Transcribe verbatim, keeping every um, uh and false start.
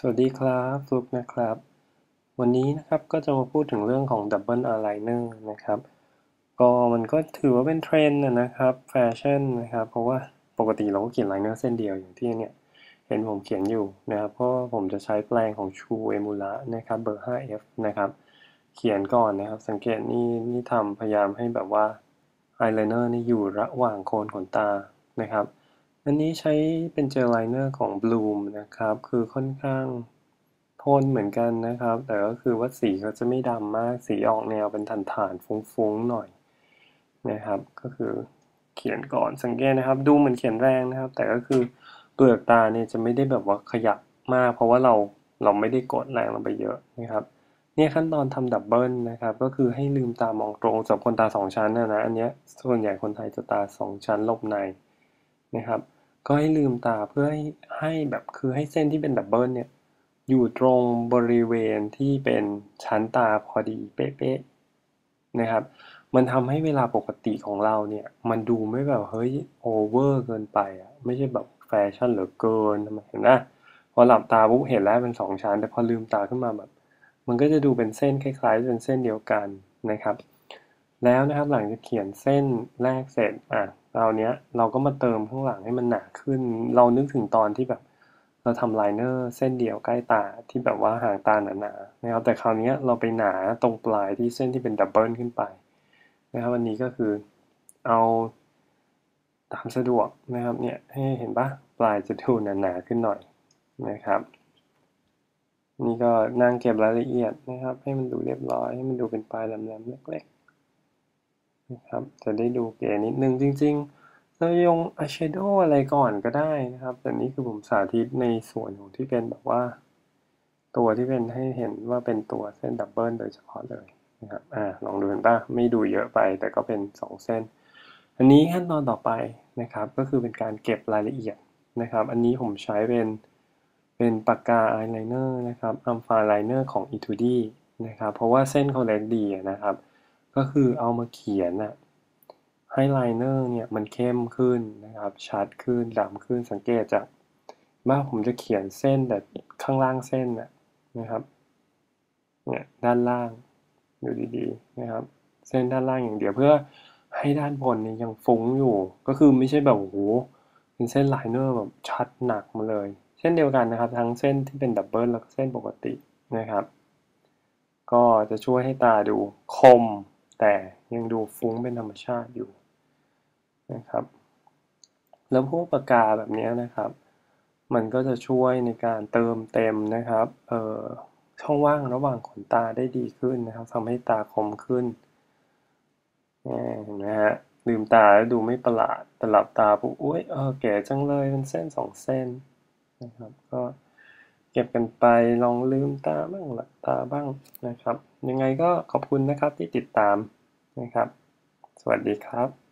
สวัสดีครับฟลุกนะครับวันนี้นะครับก็จะมาพูดถึงเรื่องของ Double Eyeliner นะครับก็มันก็ถือว่าเป็นเทรนด์นะนะครับแฟชั่นนะครับเพราะว่าปกติเราก็เขียนไลเนอร์เส้นเดียวอย่างที่เนี่ยเห็นผมเขียนอยู่นะครับเพราะว่าผมจะใช้แปรงของ True Emula นะครับเบอร์ ไฟว์ เอฟ นะครับเขียนก่อนนะครับสังเกตนี่นี่ทำพยายามให้แบบว่าอายไลเนอร์นี่อยู่ระหว่างโคนขนตานะครับ อันนี้ใช้เป็นเจลไลเนอร์ของ Bloom นะครับคือค่อนข้างทนเหมือนกันนะครับแต่ก็คือว่าสีเขาจะไม่ดำมากสีออกแนวเป็นฐานๆฟุ้งๆหน่อยนะครับก็คือเขียนก่อนสังเกตนะครับดูเหมือนเขียนแรงนะครับแต่ก็คือเปลือกตาเนี่ยจะไม่ได้แบบว่าขยับมากเพราะว่าเราเราไม่ได้กดแรงลงไปเยอะนะครับเนี่ยขั้นตอนทำดับเบิลนะครับก็คือให้ลืมตามองตรงสำหรับคนตาสองชั้นนะนะอันเนี้ยส่วนใหญ่คนไทยจะตาสองชั้นหลบในนะครับ ก็ให้ลืมตาเพื่อให้ให้แบบคือให้เส้นที่เป็นดับเบิลเนี่ยอยู่ตรงบริเวณที่เป็นชั้นตาพอดีเป๊ะๆนะครับมันทำให้เวลาปกติของเราเนี่ยมันดูไม่แบบเฮ้ยโอเวอร์เกินไปอ่ะไม่ใช่แบบแฟชั่นเหลือเกินทำไมเห็นไหมพอหลับตาปุ๊บเห็นแล้วเป็นสองชั้นแต่พอลืมตาขึ้นมาแบบมันก็จะดูเป็นเส้นคล้ายๆเป็นเส้นเดียวกันนะครับ แล้วนะครับหลังจากเขียนเส้นแรกเสร็จอ่ะเราเนี้ยเราก็มาเติมข้างหลังให้มันหนาขึ้นเรานึกถึงตอนที่แบบเราทำไลเนอร์เส้นเดียวใกล้ตาที่แบบว่าหางตาหนาๆนะครับแต่คราวนี้เราไปหนาตรงปลายที่เส้นที่เป็นดับเบิลขึ้นไปนะครับวันนี้ก็คือเอาตามสะดวกนะครับเนี่ยให้เห็นปะปลายจะดูหนาๆขึ้นหน่อยนะครับนี่ก็นั่งเก็บรายละเอียดนะครับให้มันดูเรียบร้อยให้มันดูเป็นปลายแหลมๆเล็กๆ นะครับจะได้ดูเก๋นิดนึงจริงๆเรายงอายแชโดว์อะไรก่อนก็ได้นะครับแต่นี่คือผมสาธิตในส่วนของที่เป็นแบบว่าตัวที่เป็นให้เห็นว่าเป็นตัวเส้นดับเบิลโดยเฉพาะเลยนะครับอ่าลองดูเห็นป่ะไม่ดูเยอะไปแต่ก็เป็นสองเส้นอันนี้ขั้นตอนต่อไปนะครับก็คือเป็นการเก็บรายละเอียดนะครับอันนี้ผมใช้เป็นเป็นปากกาอายไลเนอร์นะครับอัมฟาไลเนอร์ของ อี ทู ดี นะครับเพราะว่าเส้นเขาเล็กดีนะครับ ก็คือเอามาเขียนอะให้ไลเนอร์เนี่ยมันเข้มขึ้นนะครับชัดขึ้นดำขึ้นสังเกตจากว่าผมจะเขียนเส้นแต่ข้างล่างเส้นนะนะครับเนี่ยด้านล่างดูดีๆนะครับเส้นด้านล่างอย่างเดียวเพื่อให้ด้านบนเนี่ยยังฟุ้งอยู่ก็คือไม่ใช่แบบโอ้โหเป็นเส้นไลเนอร์แบบชัดหนักมาเลยเช่นเดียวกันนะครับทั้งเส้นที่เป็นดับเบิลแล้วก็เส้นปกตินะครับ ก็จะช่วยให้ตาดูคมแต่ยังดูฟุ้งเป็นธรรมชาติอยู่นะครับแล้วพวกปากกาแบบนี้นะครับมันก็จะช่วยในการเติมเต็มนะครับเอ่อช่องว่างระหว่างขนตาได้ดีขึ้นนะครับทำให้ตาคมขึ้นเห็นไหมฮะลืมตาแล้วดูไม่ประหลาดแต่หลับตาปุ๊บอุ้ยเออแก่จังเลยเป็นเส้นสองเส้นนะครับก็เก็บกันไปลองลืมตาบ้างหลับตาบ้างนะครับยังไงก็ขอบคุณนะครับที่ติดตามนะครับสวัสดีครับ